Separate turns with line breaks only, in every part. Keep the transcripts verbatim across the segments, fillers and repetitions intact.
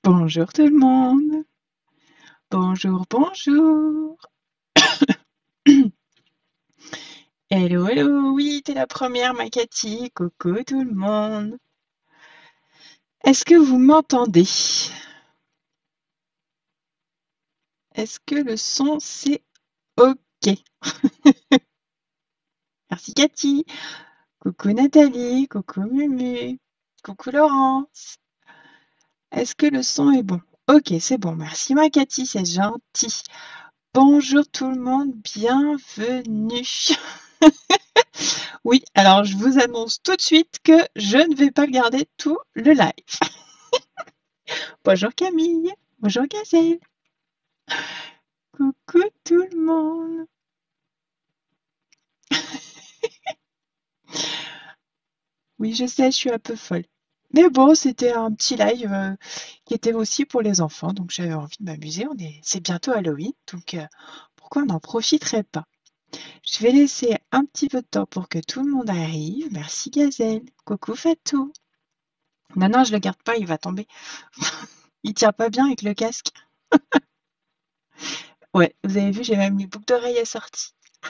Bonjour tout le monde. Bonjour, bonjour. Hello, hello. Oui, t'es la première, ma Cathy. Coucou tout le monde. Est-ce que vous m'entendez? Est-ce que le son, c'est OK? Merci Cathy. Coucou Nathalie. Coucou Mumu. Coucou Laurence. Est-ce que le son est bon? OK, c'est bon. Merci ma Cathy, c'est gentil. Bonjour tout le monde, bienvenue. Oui, alors je vous annonce tout de suite que je ne vais pas garder tout le live. Bonjour Camille, bonjour Gazelle. Coucou tout le monde. Oui, je sais, je suis un peu folle. Mais bon, c'était un petit live euh, qui était aussi pour les enfants, donc j'avais envie de m'amuser. On est, c'est bientôt Halloween, donc euh, pourquoi on n'en profiterait pas? Je vais laisser un petit peu de temps pour que tout le monde arrive. Merci Gazelle. Coucou Fatou. Non, non, je le garde pas, il va tomber. Il tient pas bien avec le casque. Ouais, vous avez vu, j'ai même mis boucle d'oreille assortie.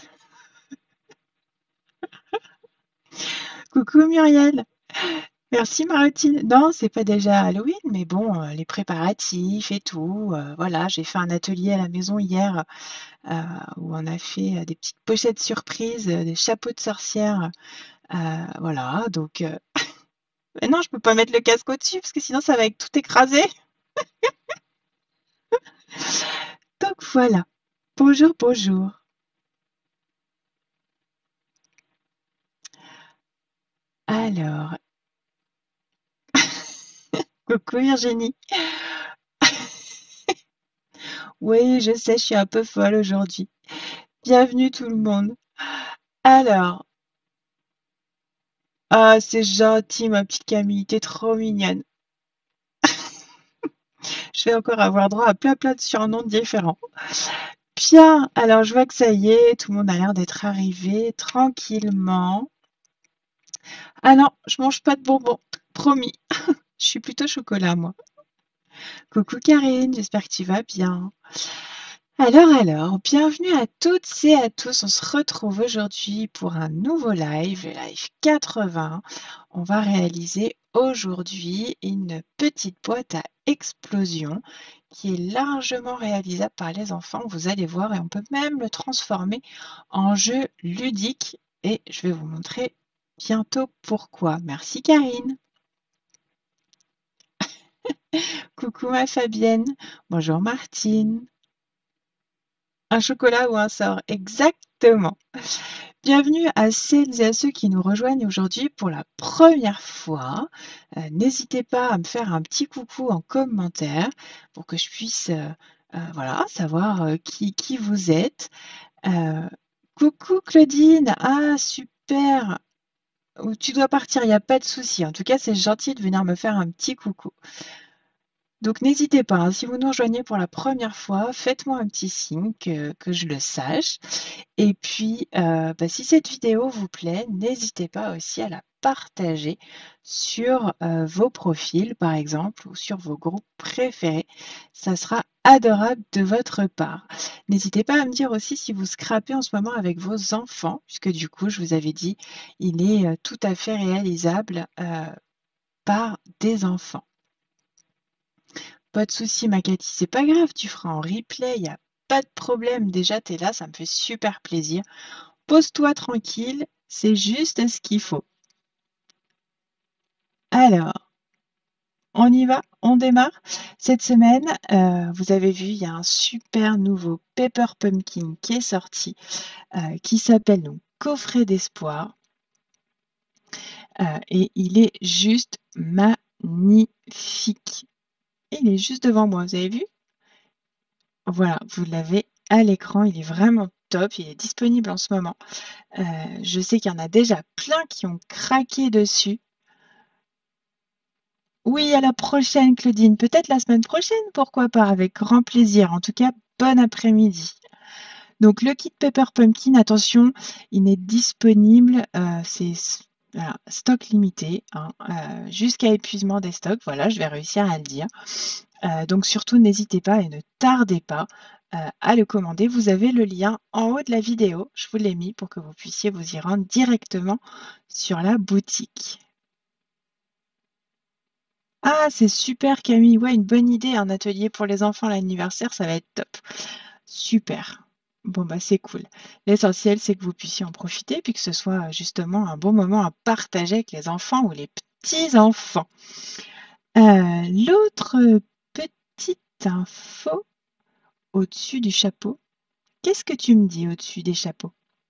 Coucou Muriel. Merci Marotine. Non, c'est pas déjà Halloween, mais bon, euh, les préparatifs et tout. Euh, voilà, j'ai fait un atelier à la maison hier euh, où on a fait euh, des petites pochettes surprises, euh, des chapeaux de sorcière. Euh, voilà, donc euh, mais non, je peux pas mettre le casque au-dessus parce que sinon ça va être tout écrasé. Donc voilà. Bonjour, bonjour. Alors, coucou Virginie. Oui, je sais, je suis un peu folle aujourd'hui. Bienvenue tout le monde. Alors, ah, c'est gentil, ma petite Camille, t'es trop mignonne. Je vais encore avoir droit à plein plein de surnoms différents. Bien, alors je vois que ça y est, tout le monde a l'air d'être arrivé tranquillement. Ah non, je mange pas de bonbons, promis. Je suis plutôt chocolat, moi. Coucou Karine, j'espère que tu vas bien. Alors, alors, bienvenue à toutes et à tous. On se retrouve aujourd'hui pour un nouveau live, le live quatre-vingts. On va réaliser aujourd'hui une petite boîte à explosion qui est largement réalisable par les enfants. Vous allez voir, et on peut même le transformer en jeu ludique. Et je vais vous montrer bientôt pourquoi. Merci Karine. Coucou ma Fabienne. Bonjour Martine. Un chocolat ou un sort, exactement. Bienvenue à celles et à ceux qui nous rejoignent aujourd'hui pour la première fois. Euh, n'hésitez pas à me faire un petit coucou en commentaire pour que je puisse euh, euh, voilà, savoir euh, qui, qui vous êtes. Euh, coucou Claudine, ah super, ou tu dois partir, il n'y a pas de souci. En tout cas, c'est gentil de venir me faire un petit coucou. Donc n'hésitez pas, hein, si vous nous rejoignez pour la première fois, faites-moi un petit signe que, que je le sache. Et puis, euh, bah, si cette vidéo vous plaît, n'hésitez pas aussi à la partager sur euh, vos profils, par exemple, ou sur vos groupes préférés. Ça sera adorable de votre part. N'hésitez pas à me dire aussi si vous scrapez en ce moment avec vos enfants, puisque du coup, je vous avais dit, il est euh, tout à fait réalisable euh, par des enfants. Pas de souci, ma Cathy, c'est pas grave, tu feras en replay, il n'y a pas de problème. Déjà, tu es là, ça me fait super plaisir. Pose-toi tranquille, c'est juste ce qu'il faut. Alors, on y va, on démarre. Cette semaine, euh, vous avez vu, il y a un super nouveau Pepper Pumpkin qui est sorti, euh, qui s'appelle donc Coffret d'espoir. Euh, et il est juste magnifique. Il est juste devant moi, vous avez vu? Voilà, vous l'avez à l'écran, il est vraiment top, il est disponible en ce moment. Euh, je sais qu'il y en a déjà plein qui ont craqué dessus. Oui, à la prochaine, Claudine. Peut-être la semaine prochaine, pourquoi pas, avec grand plaisir. En tout cas, bon après-midi. Donc, le kit Pepper Pumpkin, attention, il n'est disponible, euh, c'est voilà, stock limité, hein, euh, jusqu'à épuisement des stocks. Voilà, je vais réussir à le dire. Euh, donc surtout, n'hésitez pas et ne tardez pas euh, à le commander. Vous avez le lien en haut de la vidéo. Je vous l'ai mis pour que vous puissiez vous y rendre directement sur la boutique. Ah, c'est super Camille. Ouais, une bonne idée. Un atelier pour les enfants, l'anniversaire, ça va être top. Super. Bon, bah c'est cool. L'essentiel, c'est que vous puissiez en profiter puis que ce soit justement un bon moment à partager avec les enfants ou les petits-enfants. Euh, l'autre petite info au-dessus du chapeau. Qu'est-ce que tu me dis au-dessus des chapeaux?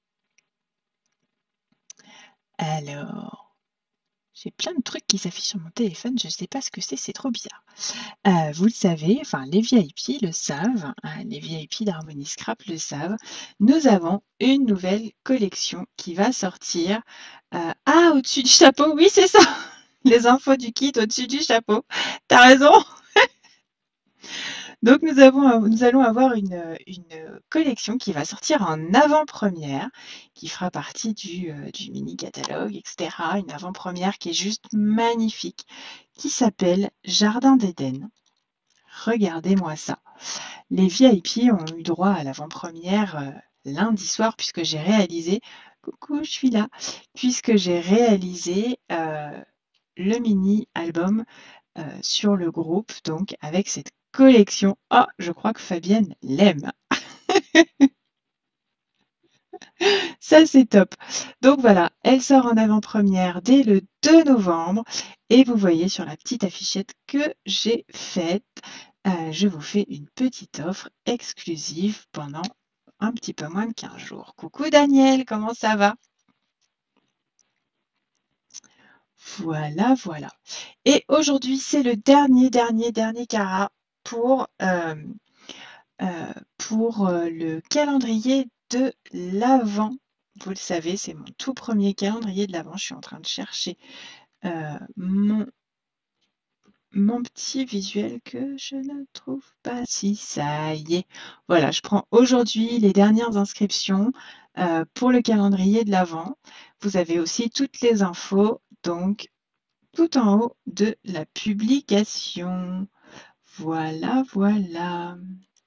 Alors, j'ai plein de trucs qui s'affichent sur mon téléphone, je ne sais pas ce que c'est, c'est trop bizarre. Euh, vous le savez, enfin les V I P le savent, hein, les V I P d'Harmony Scrap le savent, nous avons une nouvelle collection qui va sortir. Euh, ah, au-dessus du chapeau, oui c'est ça, les infos du kit au-dessus du chapeau, t'as raison. Donc nous, avons, nous allons avoir une, une collection qui va sortir en avant-première, qui fera partie du, euh, du mini-catalogue, et cetera. Une avant-première qui est juste magnifique, qui s'appelle Jardin d'Éden. Regardez-moi ça. Les V I P ont eu droit à l'avant-première euh, lundi soir, puisque j'ai réalisé, coucou, je suis là, puisque j'ai réalisé euh, le mini-album euh, sur le groupe, donc avec cette collection. Oh, je crois que Fabienne l'aime. Ça, c'est top. Donc voilà, elle sort en avant-première dès le deux novembre. Et vous voyez sur la petite affichette que j'ai faite, euh, je vous fais une petite offre exclusive pendant un petit peu moins de quinze jours. Coucou Daniel, comment ça va? Voilà, voilà. Et aujourd'hui, c'est le dernier, dernier, dernier carat pour, euh, euh, pour euh, le calendrier de l'Avent. Vous le savez, c'est mon tout premier calendrier de l'Avent. Je suis en train de chercher euh, mon, mon petit visuel que je ne trouve pas. Si, ça y est. Voilà, je prends aujourd'hui les dernières inscriptions euh, pour le calendrier de l'Avent. Vous avez aussi toutes les infos, donc tout en haut de la publication. Voilà, voilà.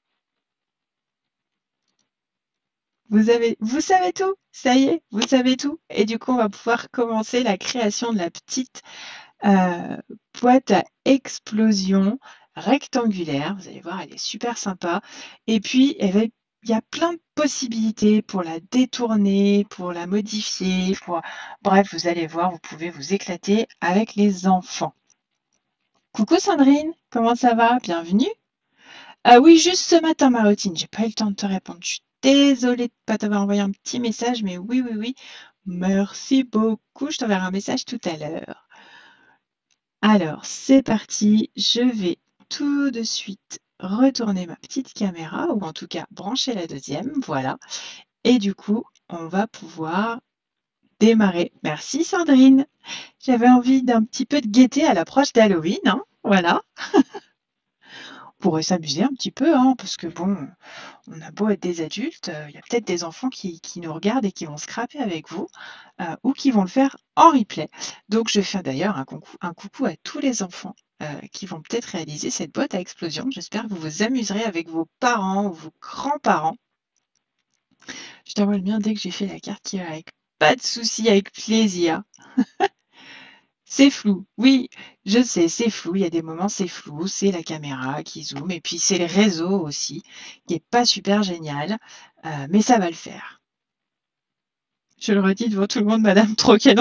Vous avez, vous savez tout, ça y est, vous savez tout. Et du coup, on va pouvoir commencer la création de la petite euh, boîte à explosion rectangulaire. Vous allez voir, elle est super sympa. Et puis, elle va- il y a plein de possibilités pour la détourner, pour la modifier. Pour... Bref, vous allez voir, vous pouvez vous éclater avec les enfants. Coucou Sandrine, comment ça va? Bienvenue. Ah oui, juste ce matin, Marotine, j'ai pas eu le temps de te répondre. Je suis désolée de ne pas t'avoir envoyé un petit message, mais oui, oui, oui. Merci beaucoup. Je t'enverrai un message tout à l'heure. Alors, c'est parti. Je vais tout de suite retourner ma petite caméra, ou en tout cas brancher la deuxième. Voilà. Et du coup, on va pouvoir démarrer. Merci Sandrine. J'avais envie d'un petit peu de gaieté à l'approche d'Halloween, hein. Voilà. On pourrait s'amuser un petit peu, hein, parce que bon, on a beau être des adultes, euh, il y a peut-être des enfants qui, qui nous regardent et qui vont scraper avec vous, euh, ou qui vont le faire en replay. Donc je fais d'ailleurs un coucou, un coucou à tous les enfants euh, qui vont peut-être réaliser cette boîte à explosion. J'espère que vous vous amuserez avec vos parents ou vos grands-parents. Je t'envoie le mien dès que j'ai fait la carte qui va avec. Pas de souci, avec plaisir. C'est flou, oui, je sais, c'est flou. Il y a des moments, c'est flou. C'est la caméra qui zoome et puis c'est le réseau aussi qui est pas super génial, euh, mais ça va le faire. Je le redis devant tout le monde, Madame Trocanon.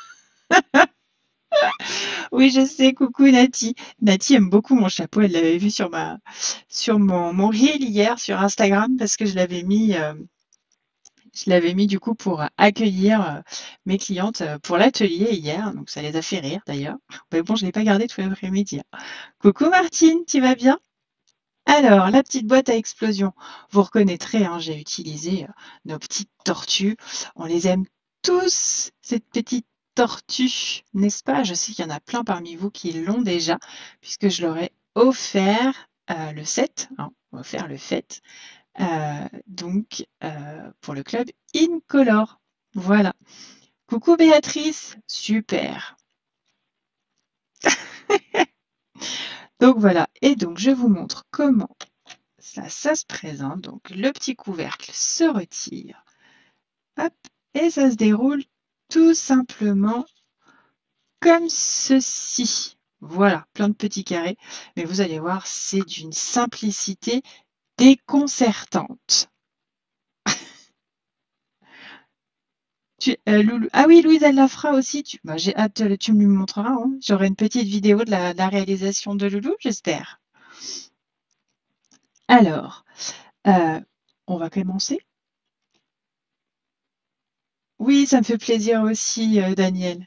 Oui, je sais, coucou Nati. Nati aime beaucoup mon chapeau. Elle l'avait vu sur ma, sur mon, mon reel hier sur Instagram parce que je l'avais mis, euh, je l'avais mis du coup pour accueillir euh, mes clientes euh, pour l'atelier hier. Donc ça les a fait rire d'ailleurs. Mais bon, je l'ai pas gardé tout l'après-midi. Coucou Martine, tu vas bien? Alors, la petite boîte à explosion, vous reconnaîtrez, hein, j'ai utilisé euh, nos petites tortues. On les aime tous, cette petite tortue, n'est-ce pas? Je sais qu'il y en a plein parmi vous qui l'ont déjà, puisque je leur ai offert euh, le set, hein, offert le fait, euh, donc euh, pour le club Incolore. Voilà. Coucou Béatrice, super. Donc voilà, et donc je vous montre comment ça, ça se présente. Donc le petit couvercle se retire, hop, et ça se déroule tout simplement comme ceci. Voilà, plein de petits carrés, mais vous allez voir, c'est d'une simplicité déconcertante. Tu, euh, Loulou. Ah oui, Louise, elle la fera aussi. Tu, bah, j'ai hâte, euh, tu me le montreras, hein. J'aurai une petite vidéo de la, la réalisation de Loulou, j'espère. Alors, euh, on va commencer. Oui, ça me fait plaisir aussi, euh, Daniel.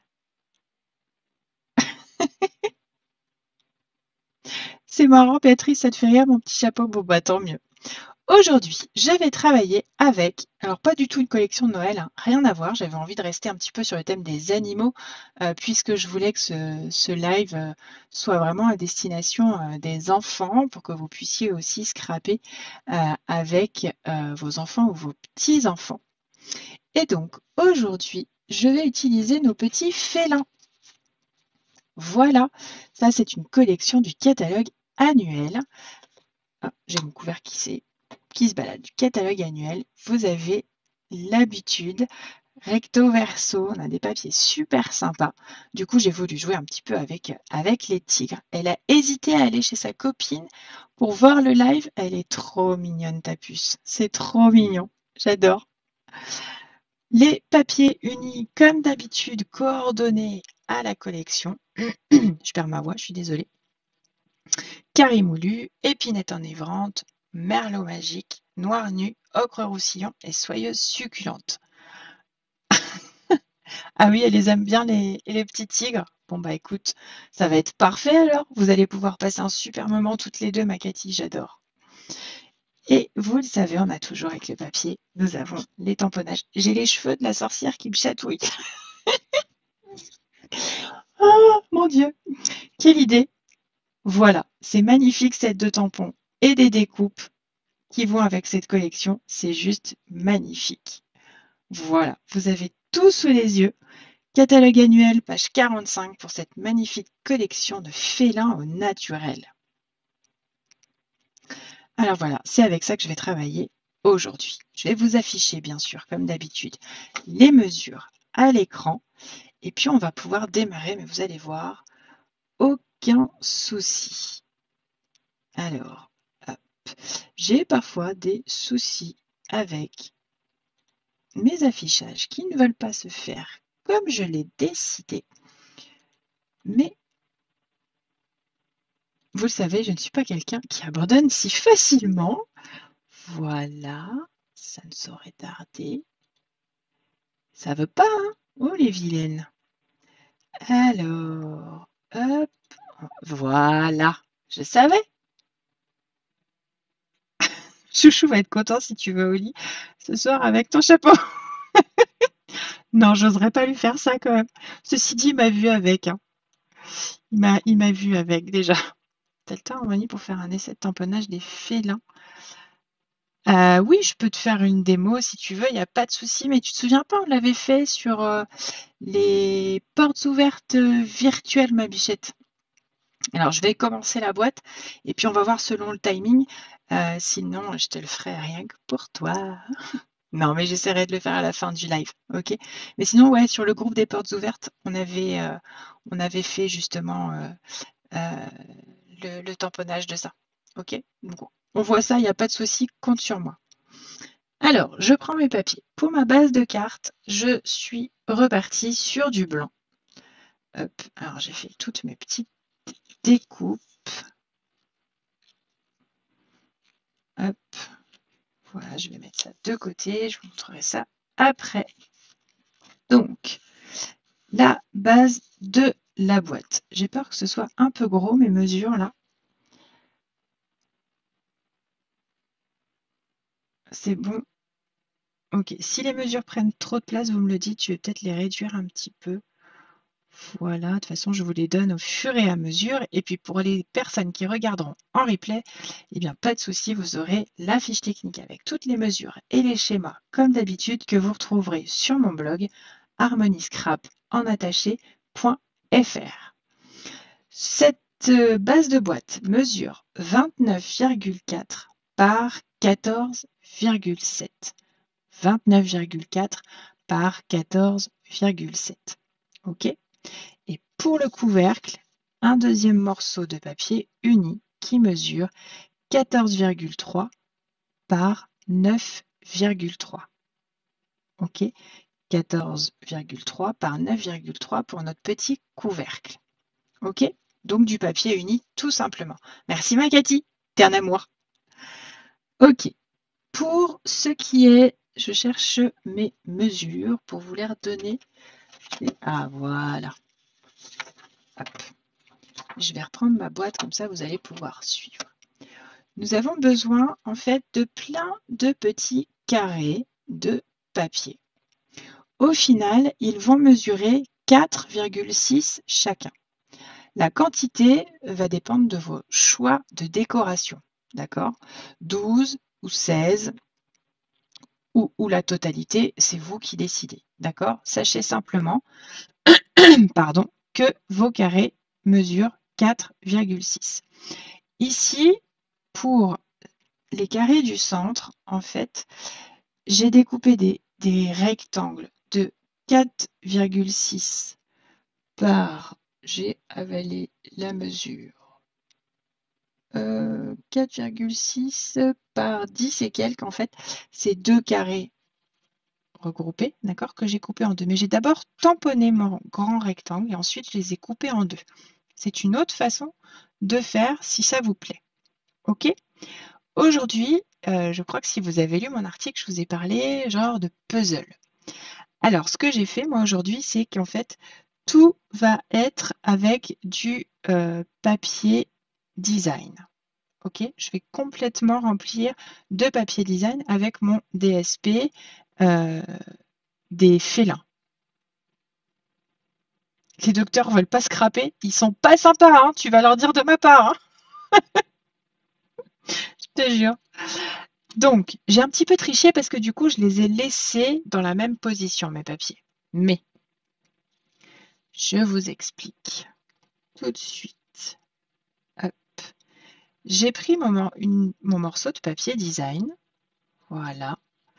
C'est marrant, Béatrice, ça te fait rire, mon petit chapeau. Bon, bah tant mieux. Aujourd'hui, je vais travailler avec, alors pas du tout une collection de Noël, hein, rien à voir, j'avais envie de rester un petit peu sur le thème des animaux, euh, puisque je voulais que ce, ce live euh, soit vraiment à destination euh, des enfants, pour que vous puissiez aussi scraper euh, avec euh, vos enfants ou vos petits-enfants. Et donc, aujourd'hui, je vais utiliser nos petits félins. Voilà, ça c'est une collection du catalogue annuel. Ah, j'ai mon couvert qui s'est qui se balade du catalogue annuel. Vous avez l'habitude, recto verso, on a des papiers super sympas. Du coup, j'ai voulu jouer un petit peu avec, avec les tigres. Elle a hésité à aller chez sa copine pour voir le live. Elle est trop mignonne, ta puce. C'est trop mignon. J'adore. Les papiers unis, comme d'habitude, coordonnés à la collection. Je perds ma voix, je suis désolée. Carré moulu, épinette enivrante, merlot magique, noir nu, ocre roussillon et soyeuse succulente. Ah oui, elle les aime bien les, les petits tigres. Bon bah écoute, ça va être parfait alors. Vous allez pouvoir passer un super moment toutes les deux, ma Cathy, j'adore. Et vous le savez, on a toujours avec le papier, nous avons les tamponnages. J'ai les cheveux de la sorcière qui me chatouillent. Oh mon Dieu, quelle idée! Voilà, ces magnifiques sets de tampons et des découpes qui vont avec cette collection. C'est juste magnifique. Voilà, vous avez tout sous les yeux. Catalogue annuel, page quarante-cinq pour cette magnifique collection de félins au naturel. Alors voilà, c'est avec ça que je vais travailler aujourd'hui. Je vais vous afficher, bien sûr, comme d'habitude, les mesures à l'écran. Et puis, on va pouvoir démarrer, mais vous allez voir, aucun souci. Alors, hop. J'ai parfois des soucis avec mes affichages qui ne veulent pas se faire comme je l'ai décidé. Mais vous le savez, je ne suis pas quelqu'un qui abandonne si facilement. Voilà, ça ne saurait tarder. Ça veut pas, hein? Oh, les vilaines. Alors, hop, voilà, je savais. Chouchou va être content si tu vas au lit ce soir avec ton chapeau. Non, j'oserais pas lui faire ça quand même. Ceci dit, il m'a vu avec. Hein. Il m'a, il m'a vu avec déjà. T'as le temps, Harmonie, pour faire un essai de tamponnage des félins? Euh, oui, je peux te faire une démo si tu veux, il n'y a pas de souci. Mais tu te souviens pas, on l'avait fait sur euh, les portes ouvertes virtuelles, ma bichette. Alors, je vais commencer la boîte et puis on va voir selon le timing. Euh, sinon, je te le ferai rien que pour toi. Non, mais j'essaierai de le faire à la fin du live, ok? Mais sinon, ouais, sur le groupe des portes ouvertes, on avait, euh, on avait fait justement euh, euh, le, le tamponnage de ça, ok? Donc, on voit ça, il n'y a pas de souci, compte sur moi. Alors, je prends mes papiers. Pour ma base de cartes, je suis repartie sur du blanc. Hop, alors j'ai fait toutes mes petites découpes. Hop, voilà, je vais mettre ça de côté, je vous montrerai ça après. Donc, la base de la boîte. J'ai peur que ce soit un peu gros, mes mesures là. C'est bon. Ok, si les mesures prennent trop de place, vous me le dites, je vais peut-être les réduire un petit peu. Voilà, de toute façon, je vous les donne au fur et à mesure. Et puis pour les personnes qui regarderont en replay, eh bien, pas de souci, vous aurez la fiche technique avec toutes les mesures et les schémas, comme d'habitude, que vous retrouverez sur mon blog harmoniescrap en attaché point fr. Cette euh, base de boîte mesure vingt-neuf virgule quatre par quatorze virgule sept. vingt-neuf virgule quatre par quatorze virgule sept. OK? Et pour le couvercle, un deuxième morceau de papier uni qui mesure quatorze virgule trois par neuf virgule trois. OK? quatorze virgule trois par neuf virgule trois pour notre petit couvercle. OK? Donc du papier uni tout simplement. Merci ma Cathy, t'es un amour. OK. Pour ce qui est, je cherche mes mesures pour vous les redonner. Ah voilà. Hop. Je vais reprendre ma boîte, comme ça vous allez pouvoir suivre. Nous avons besoin en fait de plein de petits carrés de papier. Au final, ils vont mesurer quatre virgule six chacun. La quantité va dépendre de vos choix de décoration, d'accord? douze ou seize ou, ou la totalité, c'est vous qui décidez, d'accord? Sachez simplement pardon, que vos carrés mesurent quatre virgule six. Ici, pour les carrés du centre, en fait, j'ai découpé des, des rectangles de quatre virgule six par, j'ai avalé la mesure, euh, quatre virgule six par dix et quelques, en fait, c'est deux carrés regroupés, d'accord, que j'ai coupé en deux. Mais j'ai d'abord tamponné mon grand rectangle et ensuite je les ai coupés en deux. C'est une autre façon de faire si ça vous plaît. OK? Aujourd'hui, euh, je crois que si vous avez lu mon article, je vous ai parlé genre de puzzle. Alors, ce que j'ai fait moi aujourd'hui, c'est qu'en fait, tout va être avec du euh, papier design. OK? Je vais complètement remplir de papier design avec mon D S P euh, des félins. Les docteurs veulent pas scraper, ils sont pas sympas, hein, tu vas leur dire de ma part. Hein. Je te jure. Donc, j'ai un petit peu triché parce que du coup, je les ai laissés dans la même position, mes papiers. Mais, je vous explique tout de suite. Hop. J'ai pris mon, une, mon morceau de papier design. Voilà.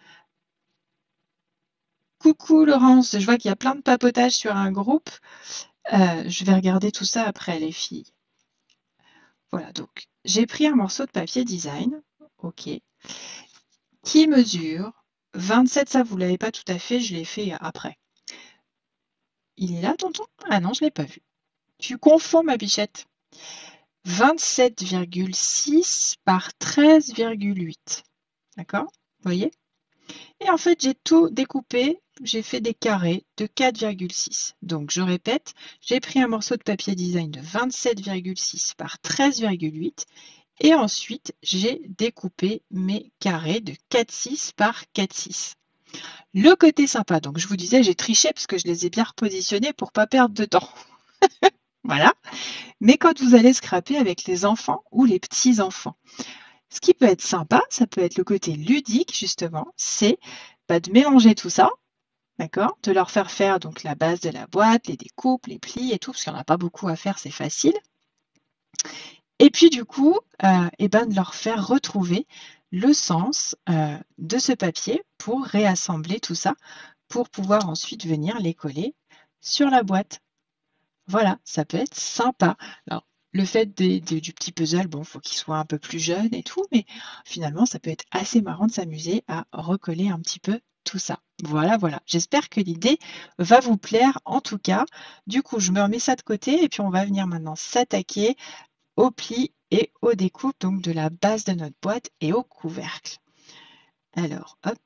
Coucou Laurence, je vois qu'il y a plein de papotage sur un groupe. Euh, je vais regarder tout ça après, les filles. Voilà, donc, j'ai pris un morceau de papier design. OK. Qui mesure vingt-sept, ça vous ne l'avez pas tout à fait, je l'ai fait après. Il est là, tonton? Ah non, je ne l'ai pas vu. Tu confonds, ma bichette. vingt-sept virgule six par treize virgule huit. D'accord? Vous voyez? Et en fait, j'ai tout découpé. J'ai fait des carrés de quatre virgule six. Donc, je répète, j'ai pris un morceau de papier design de vingt-sept virgule six par treize virgule huit. Et ensuite, j'ai découpé mes carrés de quatre virgule six par quatre virgule six. Le côté sympa, donc je vous disais, j'ai triché parce que je les ai bien repositionnés pour ne pas perdre de temps. Voilà. Mais quand vous allez scraper avec les enfants ou les petits-enfants, ce qui peut être sympa, ça peut être le côté ludique, justement, c'est bah, de mélanger tout ça, d'accord, de leur faire faire donc la base de la boîte, les découpes, les plis et tout, parce qu'il n'y en a pas beaucoup à faire, c'est facile. Et puis du coup, euh, et ben, de leur faire retrouver le sens euh, de ce papier pour réassembler tout ça, pour pouvoir ensuite venir les coller sur la boîte. Voilà, ça peut être sympa. Alors, le fait des- des- du petit puzzle, bon, il faut qu'il soit un peu plus jeune et tout, mais finalement, ça peut être assez marrant de s'amuser à recoller un petit peu tout ça. Voilà, voilà. J'espère que l'idée va vous plaire en tout cas. Du coup, je me remets ça de côté et puis on va venir maintenant s'attaquer aux plis et aux découpes donc de la base de notre boîte et au couvercle. Alors, hop.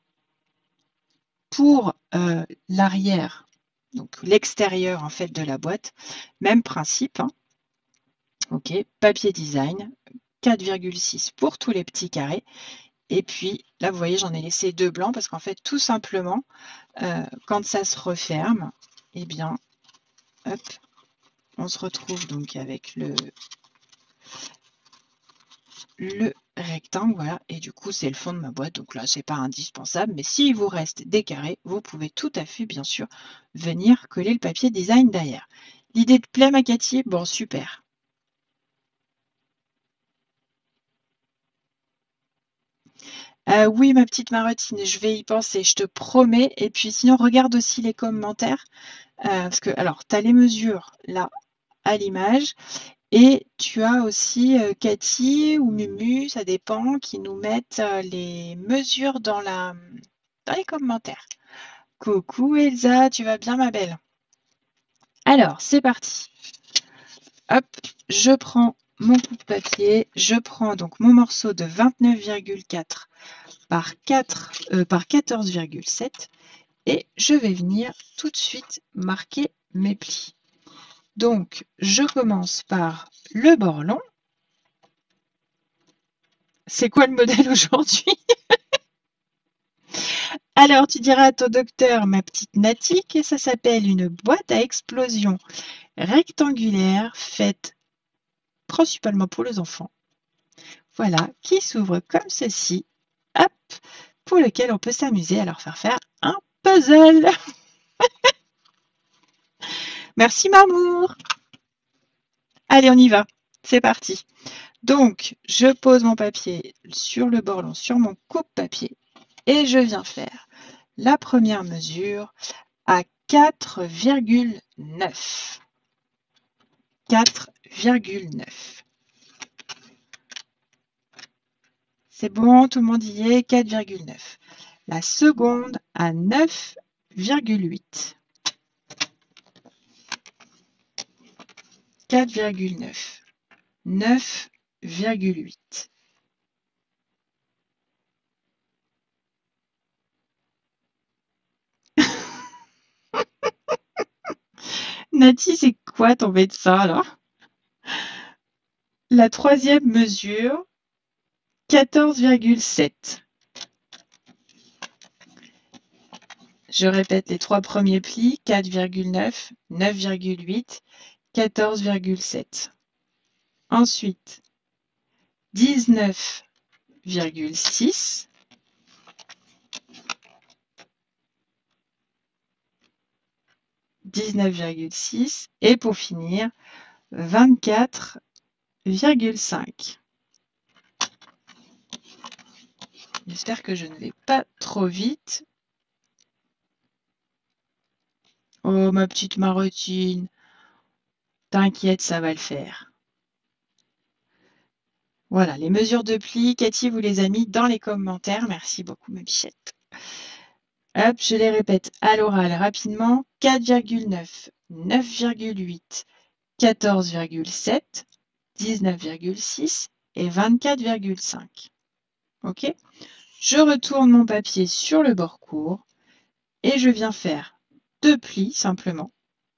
Pour euh, l'arrière, donc l'extérieur en fait de la boîte, même principe. Hein. OK, papier design, quatre virgule six pour tous les petits carrés. Et puis là, vous voyez, j'en ai laissé deux blancs parce qu'en fait, tout simplement, euh, quand ça se referme, eh bien, hop, on se retrouve donc avec le, le rectangle, voilà, et du coup, c'est le fond de ma boîte. Donc là, c'est pas indispensable, mais s'il vous reste des carrés, vous pouvez tout à fait, bien sûr, venir coller le papier design derrière. L'idée te plaît, ma Cathy? Bon, super. Euh, oui, ma petite Marotine, je vais y penser, je te promets. Et puis sinon, regarde aussi les commentaires. Euh, parce que, alors, tu as les mesures là à l'image. Et tu as aussi euh, Cathy ou Mumu, ça dépend, qui nous mettent euh, les mesures dans, la, dans les commentaires. Coucou Elsa, tu vas bien ma belle? Alors, c'est parti. Hop, je prends mon coupe-papier, je prends donc mon morceau de vingt-neuf virgule quatre par, quatre, euh, par quatorze virgule sept et je vais venir tout de suite marquer mes plis. Donc, je commence par le bord long. C'est quoi le modèle aujourd'hui? Alors, tu diras à ton docteur, ma petite Nati, que ça s'appelle une boîte à explosion rectangulaire faite principalement pour les enfants. Voilà, qui s'ouvre comme ceci, hop, pour lequel on peut s'amuser à leur faire faire un puzzle. Merci, Mamour. Allez, on y va. C'est parti. Donc, je pose mon papier sur le bord long, sur mon coupe-papier, et je viens faire la première mesure à quatre virgule neuf. quatre virgule neuf. C'est bon, tout le monde y est, quatre virgule neuf. La seconde à neuf virgule huit. quatre virgule neuf. neuf virgule huit. Nati, c'est quoi ton médecin là? La troisième mesure, quatorze virgule sept. Je répète les trois premiers plis, quatre virgule neuf, neuf virgule huit, quatorze virgule sept. Ensuite, dix-neuf virgule six. dix-neuf virgule six et pour finir, vingt-quatre virgule cinq. J'espère que je ne vais pas trop vite. Oh, ma petite Marotine, t'inquiète, ça va le faire. Voilà, les mesures de plis, Cathy vous les a mis dans les commentaires. Merci beaucoup, ma bichette. Hop, je les répète à l'oral rapidement. quatre virgule neuf, neuf virgule huit, quatorze virgule sept, dix-neuf virgule six et vingt-quatre virgule cinq. Ok? Je retourne mon papier sur le bord court et je viens faire deux plis simplement.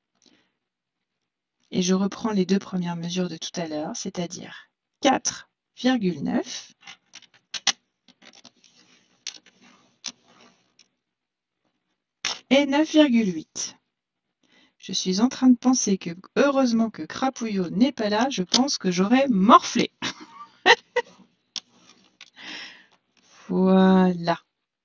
Et je reprends les deux premières mesures de tout à l'heure, c'est-à-dire quatre virgule neuf et neuf virgule huit. Je suis en train de penser que, heureusement que Crapouillot n'est pas là, je pense que j'aurais morflé. Voilà.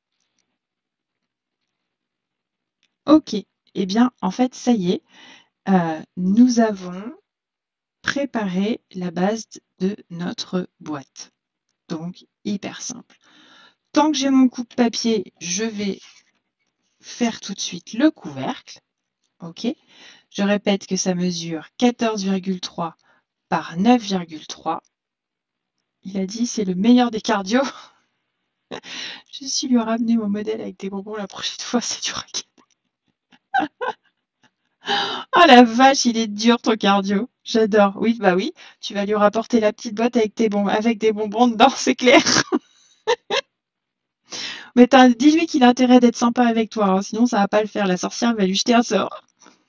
Ok. Eh bien, en fait, ça y est, euh, nous avons préparé la base de notre boîte. Donc, hyper simple. Tant que j'ai mon coupe-papier, je vais faire tout de suite le couvercle. Ok. Je répète que ça mesure quatorze virgule trois par neuf virgule trois. Il a dit c'est le meilleur des cardio. Je suis lui ramener mon modèle avec des bonbons la prochaine fois, c'est du racket. Oh la vache, il est dur ton cardio. J'adore. Oui, bah oui. Tu vas lui rapporter la petite boîte avec, tes bon... avec des bonbons dedans, c'est clair. Mais dis-lui qu'il a intérêt d'être sympa avec toi, hein, sinon ça va pas le faire. La sorcière va lui jeter un sort.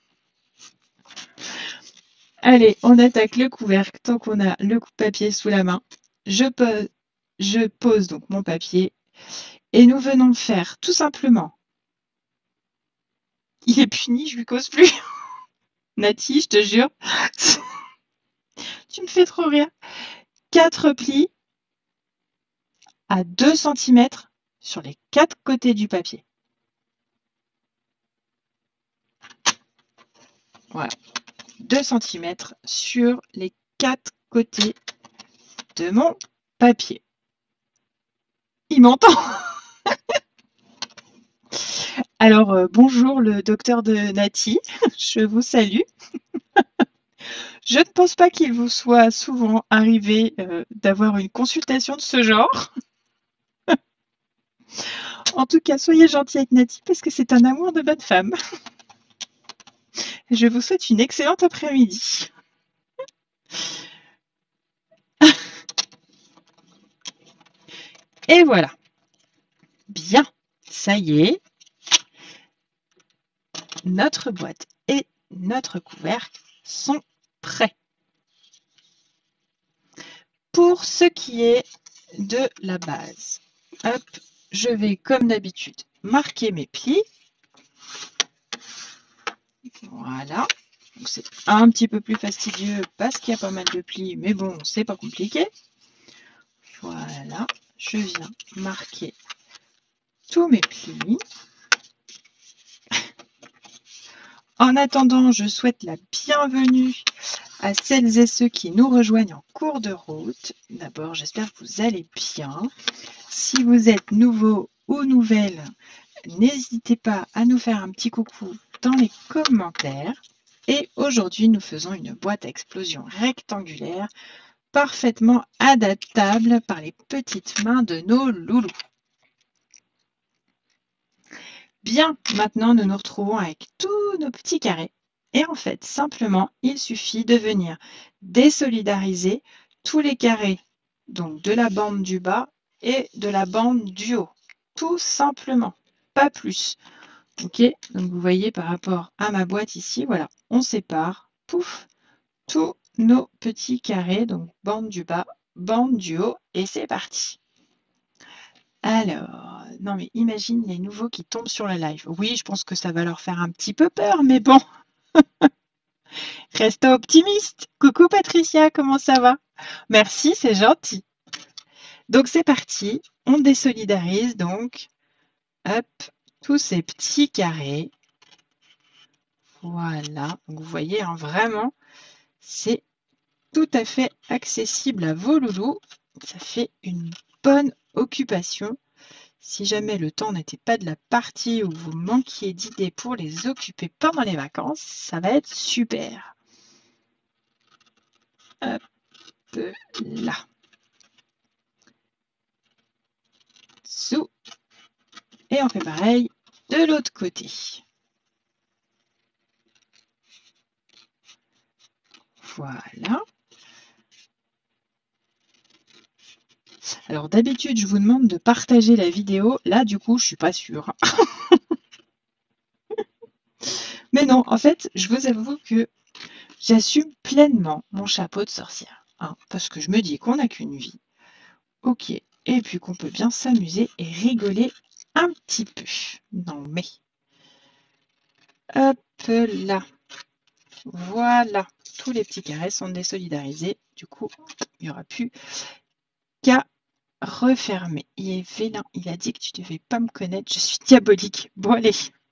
Allez, on attaque le couvercle tant qu'on a le papier sous la main. Je pose, je pose donc mon papier et nous venons faire tout simplement. Il est puni, je lui cause plus. Nati, je te jure. Tu me fais trop rire. Quatre plis à deux centimètres sur les quatre côtés du papier. Voilà. deux centimètres sur les quatre côtés de mon papier. il m'entend. Alors, euh, bonjour le docteur de Nati, je vous salue. Je ne pense pas qu'il vous soit souvent arrivé euh, d'avoir une consultation de ce genre. En tout cas, soyez gentil avec Nati parce que c'est un amour de bonne femme. Je vous souhaite une excellente après-midi. Et voilà. Bien, ça y est. Notre boîte et notre couvercle sont prêts. Pour ce qui est de la base, hop, je vais comme d'habitude marquer mes plis. Voilà. C'est un petit peu plus fastidieux parce qu'il y a pas mal de plis, mais bon, c'est pas compliqué. Voilà, je viens marquer tous mes plis. En attendant, je souhaite la bienvenue à celles et ceux qui nous rejoignent en cours de route. D'abord, j'espère que vous allez bien. Si vous êtes nouveau ou nouvelle, n'hésitez pas à nous faire un petit coucou dans les commentaires. Et aujourd'hui, nous faisons une boîte à explosion rectangulaire parfaitement adaptable par les petites mains de nos loulous. Bien, maintenant nous nous retrouvons avec tous nos petits carrés. Et en fait, simplement, il suffit de venir désolidariser tous les carrés, donc de la bande du bas et de la bande du haut. Tout simplement, pas plus. Ok, donc vous voyez par rapport à ma boîte ici, voilà, on sépare, pouf, tous nos petits carrés, donc bande du bas, bande du haut, et c'est parti. Alors, non mais imagine les nouveaux qui tombent sur le live. Oui, je pense que ça va leur faire un petit peu peur, mais bon. Reste optimiste. Coucou Patricia, comment ça va? Merci, c'est gentil. Donc c'est parti, on désolidarise donc, hop, tous ces petits carrés. Voilà, donc vous voyez, hein, vraiment, c'est tout à fait accessible à vos loulous. Ça fait une bonne occupation. Si jamais le temps n'était pas de la partie ou vous manquiez d'idées pour les occuper pendant les vacances, ça va être super. Hop là. Sous. Et on fait pareil de l'autre côté. Voilà. Alors d'habitude, je vous demande de partager la vidéo. Là, du coup, je suis pas sûre. Mais non, en fait, je vous avoue que j'assume pleinement mon chapeau de sorcière. Hein, parce que je me dis qu'on n'a qu'une vie. Ok. Et puis qu'on peut bien s'amuser et rigoler un petit peu. Non mais. Hop là. Voilà. Tous les petits carrés sont désolidarisés. Du coup, il n'y aura plus qu'à refermer. Il est vilain. Il a dit que tu ne devais pas me connaître. Je suis diabolique. Bon, allez.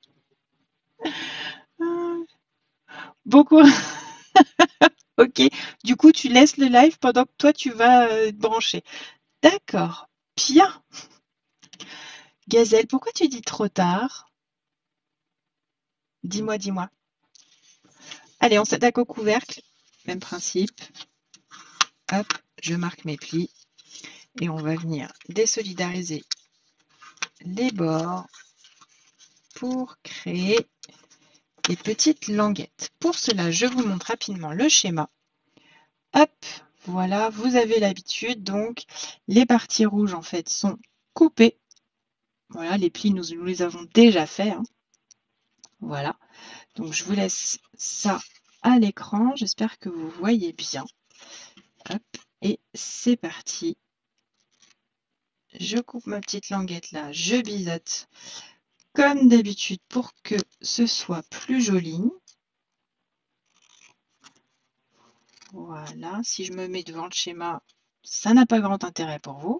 Bon courage. Ok. Du coup, tu laisses le live pendant que toi, tu vas euh, te brancher. D'accord. Bien. Gazelle, pourquoi tu dis trop tard? Dis-moi, dis-moi. Allez, on s'attaque au couvercle. Même principe. Hop, je marque mes plis. Et on va venir désolidariser les bords pour créer des petites languettes. Pour cela, je vous montre rapidement le schéma. Hop, voilà, vous avez l'habitude. Donc, les parties rouges, en fait, sont coupées. Voilà, les plis, nous, nous les avons déjà fait. Hein. Voilà. Donc, je vous laisse ça à l'écran. J'espère que vous voyez bien. Hop, et c'est parti. Je coupe ma petite languette là, je biseaute comme d'habitude pour que ce soit plus joli. Voilà, si je me mets devant le schéma, ça n'a pas grand intérêt pour vous.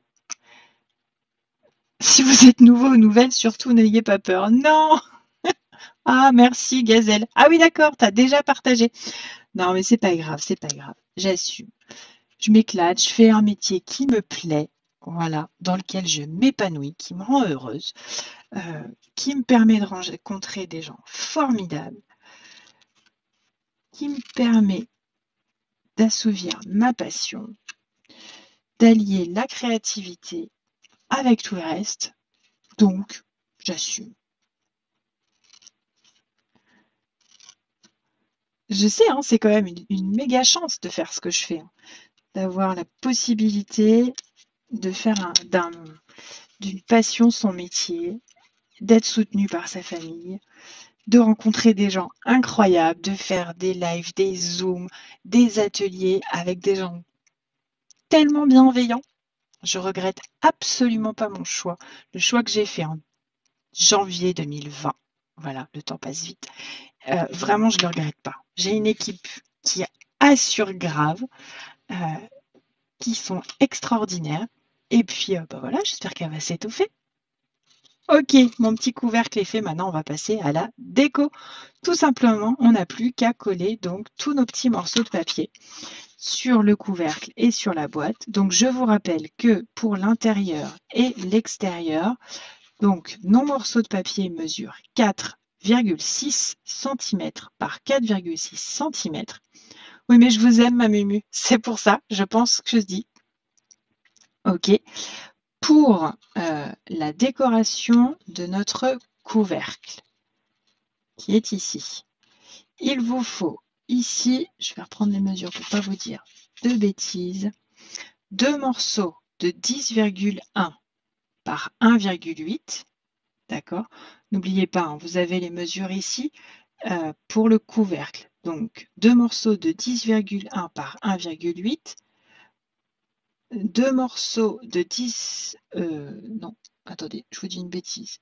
Si vous êtes nouveau ou nouvelle, surtout n'ayez pas peur. Non. Ah, merci Gazelle. Ah oui, d'accord, tu as déjà partagé. Non, mais c'est pas grave, c'est pas grave. J'assume. Je m'éclate, je fais un métier qui me plaît. voilà, dans lequel je m'épanouis, qui me rend heureuse, euh, qui me permet de rencontrer des gens formidables, qui me permet d'assouvir ma passion, d'allier la créativité avec tout le reste. Donc, j'assume. Je sais, hein, c'est quand même une, une méga chance de faire ce que je fais, hein, d'avoir la possibilité de faire un, d'un, d'une passion son métier, d'être soutenu par sa famille, de rencontrer des gens incroyables, de faire des lives, des zooms, des ateliers avec des gens tellement bienveillants. Je regrette absolument pas mon choix, le choix que j'ai fait en janvier deux mille vingt. Voilà, le temps passe vite. Euh, vraiment, je ne le regrette pas. J'ai une équipe qui assure grave, euh, qui sont extraordinaires. Et puis, euh, bah voilà, j'espère qu'elle va s'étoffer. Ok, mon petit couvercle est fait. Maintenant, on va passer à la déco. Tout simplement, on n'a plus qu'à coller donc tous nos petits morceaux de papier sur le couvercle et sur la boîte. Donc, je vous rappelle que pour l'intérieur et l'extérieur, donc nos morceaux de papier mesurent quatre virgule six centimètres par quatre virgule six centimètres. Oui, mais je vous aime, ma Mumu. C'est pour ça, je pense que je dis. Ok. Pour euh, la décoration de notre couvercle, qui est ici, il vous faut ici, je vais reprendre les mesures pour ne pas vous dire de bêtises, deux morceaux de dix virgule un par un virgule huit. D'accord? N'oubliez pas, hein, vous avez les mesures ici euh, pour le couvercle. Donc, deux morceaux de dix virgule un par un virgule huit. Deux morceaux de dix... Euh, non, attendez, je vous dis une bêtise.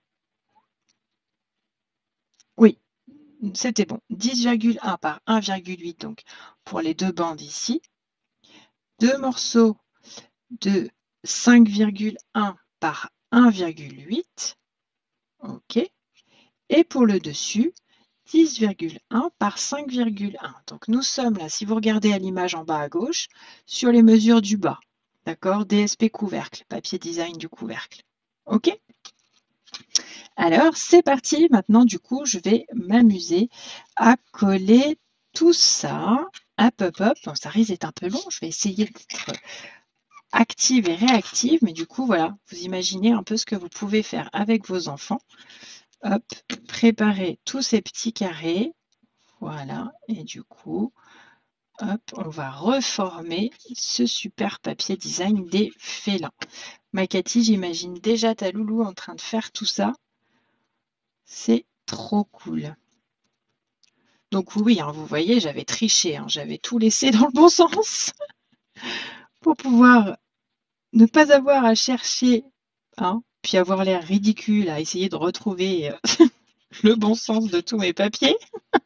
Oui, c'était bon. dix virgule un par un virgule huit, donc pour les deux bandes ici. Deux morceaux de cinq virgule un par un virgule huit. OK. Et pour le dessus, dix virgule un par cinq virgule un. Donc nous sommes là, si vous regardez à l'image en bas à gauche, sur les mesures du bas. D'accord? D S P couvercle, papier design du couvercle. OK? Alors, c'est parti. Maintenant, du coup, je vais m'amuser à coller tout ça. Hop, hop, hop. Bon, ça risque d'être un peu long. Je vais essayer d'être active et réactive. Mais du coup, voilà, vous imaginez un peu ce que vous pouvez faire avec vos enfants. Hop, préparez tous ces petits carrés. Voilà. Et du coup, hop, on va reformer ce super papier design des félins. Ma Cathy, j'imagine déjà ta loulou en train de faire tout ça. C'est trop cool. Donc oui, hein, vous voyez, j'avais triché, hein, j'avais tout laissé dans le bon sens pour pouvoir ne pas avoir à chercher, hein, puis avoir l'air ridicule à essayer de retrouver euh, le bon sens de tous mes papiers.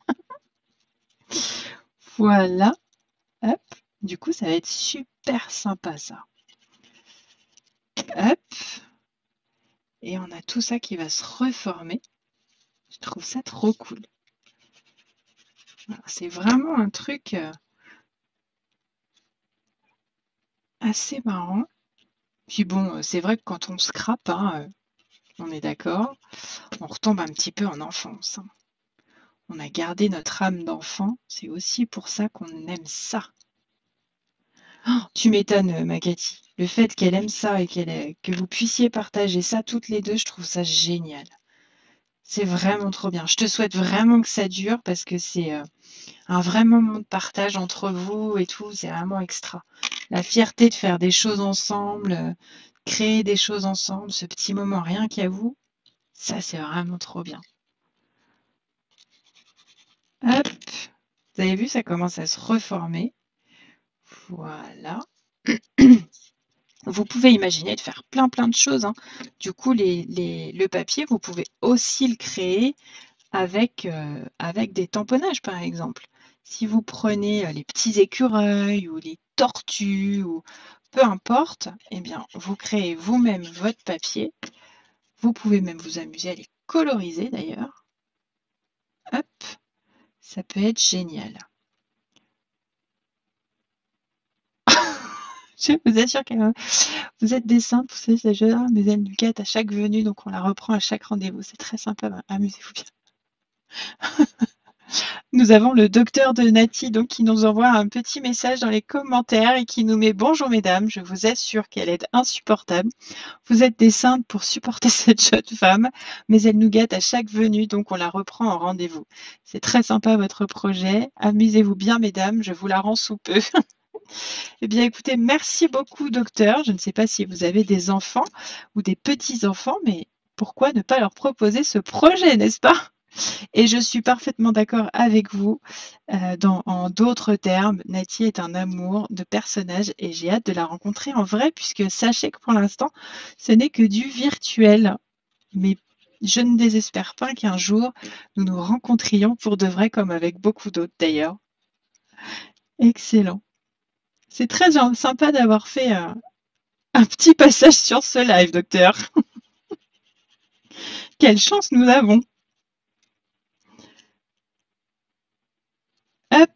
Voilà. Hop. Du coup, ça va être super sympa ça. Hop. Et on a tout ça qui va se reformer. Je trouve ça trop cool. C'est vraiment un truc euh, assez marrant. Puis bon, c'est vrai que quand on scrape, hein, on est d'accord, on retombe un petit peu en enfance. Hein. On a gardé notre âme d'enfant, c'est aussi pour ça qu'on aime ça. Oh, tu m'étonnes, ma Cathy. Le fait qu'elle aime ça et qu'elle ait- que vous puissiez partager ça toutes les deux, je trouve ça génial. C'est vraiment trop bien. Je te souhaite vraiment que ça dure parce que c'est euh, un vrai moment de partage entre vous et tout. C'est vraiment extra. La fierté de faire des choses ensemble, euh, créer des choses ensemble, ce petit moment rien qu'à vous, ça c'est vraiment trop bien. Hop, vous avez vu, ça commence à se reformer. Voilà. Vous pouvez imaginer de faire plein plein de choses. Hein. Du coup, les, les, le papier, vous pouvez aussi le créer avec, euh, avec des tamponnages, par exemple. Si vous prenez euh, les petits écureuils ou les tortues, ou peu importe, eh bien, vous créez vous-même votre papier. Vous pouvez même vous amuser à les coloriser d'ailleurs. Hop, ça peut être génial. Je vous assure que euh, vous êtes des saints pour ces ces jeux-là, mais elle nous gâte à chaque venue, donc on la reprend à chaque rendez-vous. C'est très sympa, bah, amusez-vous bien. Nous avons le docteur de Nati donc qui nous envoie un petit message dans les commentaires et qui nous met bonjour mesdames, je vous assure qu'elle est insupportable. Vous êtes des saintes pour supporter cette jeune femme, mais elle nous gâte à chaque venue, donc on la reprend en rendez-vous. C'est très sympa votre projet. Amusez-vous bien mesdames, je vous la rends sous peu. Eh bien, écoutez, merci beaucoup, docteur. Je ne sais pas si vous avez des enfants ou des petits-enfants, mais pourquoi ne pas leur proposer ce projet, n'est-ce pas? Et je suis parfaitement d'accord avec vous. Euh, dans, en d'autres termes, Nati est un amour de personnage et j'ai hâte de la rencontrer en vrai, puisque sachez que pour l'instant, ce n'est que du virtuel. Mais je ne désespère pas qu'un jour, nous nous rencontrions pour de vrai, comme avec beaucoup d'autres d'ailleurs. Excellent. C'est très gen- sympa d'avoir fait euh, un petit passage sur ce live, docteur. Quelle chance nous avons. Hop,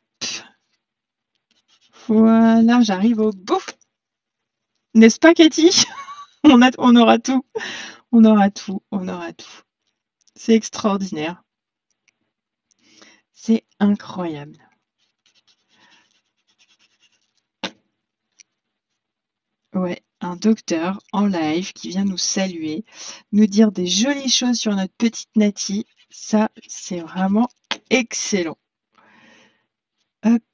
voilà, j'arrive au bout. N'est-ce pas, Cathy? on, a, on aura tout. On aura tout. On aura tout. C'est extraordinaire. C'est incroyable. Ouais, un docteur en live qui vient nous saluer, nous dire des jolies choses sur notre petite Nati. Ça, c'est vraiment excellent. Hop.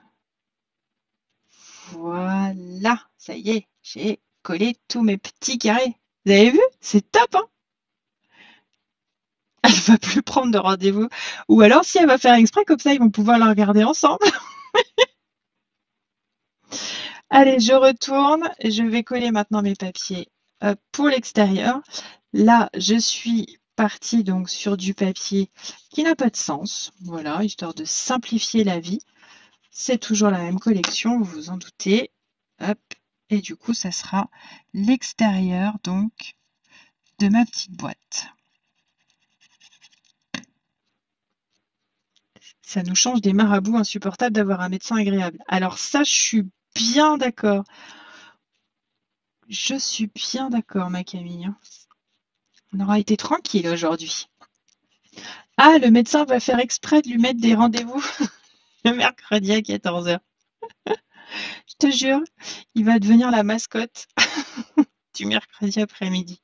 Voilà, ça y est, j'ai collé tous mes petits carrés. Vous avez vu? C'est top, hein? Elle va plus prendre de rendez-vous. Ou alors, si elle va faire exprès, comme ça, ils vont pouvoir la regarder ensemble. Allez, je retourne. Je vais coller maintenant mes papiers euh, pour l'extérieur. Là, je suis partie donc sur du papier qui n'a pas de sens. Voilà, histoire de simplifier la vie. C'est toujours la même collection, vous vous en doutez. Hop. Et du coup, ça sera l'extérieur donc de ma petite boîte. Ça nous change des marabouts insupportables d'avoir un médecin agréable. Alors ça, je suis bien d'accord. Je suis bien d'accord, ma Camille. On aura été tranquille aujourd'hui. Ah, le médecin va faire exprès de lui mettre des rendez-vous le mercredi à quatorze heures. Je te jure, il va devenir la mascotte du mercredi après-midi.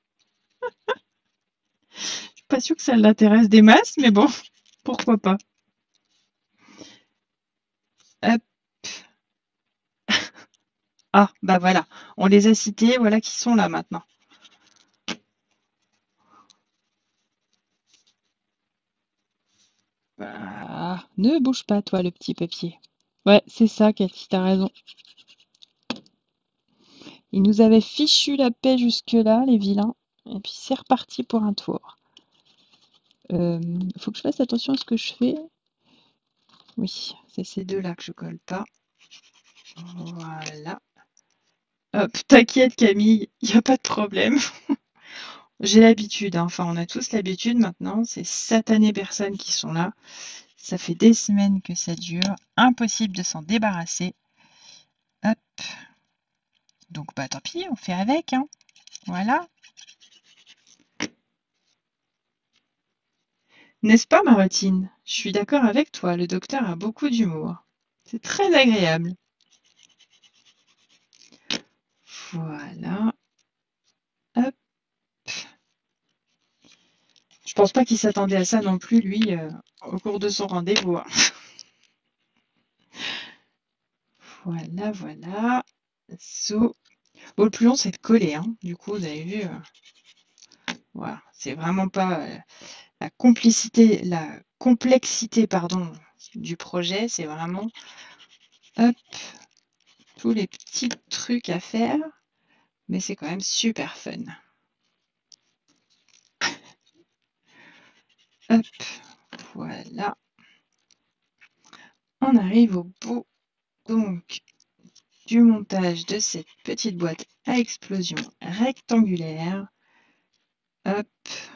Je suis pas sûre que ça l'intéresse des masses, mais bon, pourquoi pas. Hop. Ah, bah voilà, on les a cités, voilà qui sont là maintenant. Ah, ne bouge pas, toi, le petit papier. Ouais, c'est ça, Cathy, t'as raison. Ils nous avaient fichu la paix jusque-là, les vilains. Et puis c'est reparti pour un tour. Euh, faut que je fasse attention à ce que je fais. Oui, c'est ces deux-là que je colle pas. Voilà. Hop, t'inquiète Camille, il n'y a pas de problème. J'ai l'habitude, hein. Enfin on a tous l'habitude maintenant, ces satanées personnes qui sont là. Ça fait des semaines que ça dure, impossible de s'en débarrasser. Hop. Donc bah tant pis, on fait avec, hein. Voilà. N'est-ce pas, Marotine? Je suis d'accord avec toi, le docteur a beaucoup d'humour. C'est très agréable. Voilà. Hop. Je pense pas qu'il s'attendait à ça non plus, lui, euh, au cours de son rendez-vous, hein. Voilà, voilà. So. Bon, le plus long, c'est de coller, hein. Du coup, vous avez vu, euh, voilà. C'est vraiment pas euh, la complicité, la complexité, pardon, du projet. C'est vraiment, hop, tous les petits trucs à faire. Mais c'est quand même super fun. Hop, voilà. On arrive au bout, donc, du montage de cette petite boîte à explosion rectangulaire. Hop.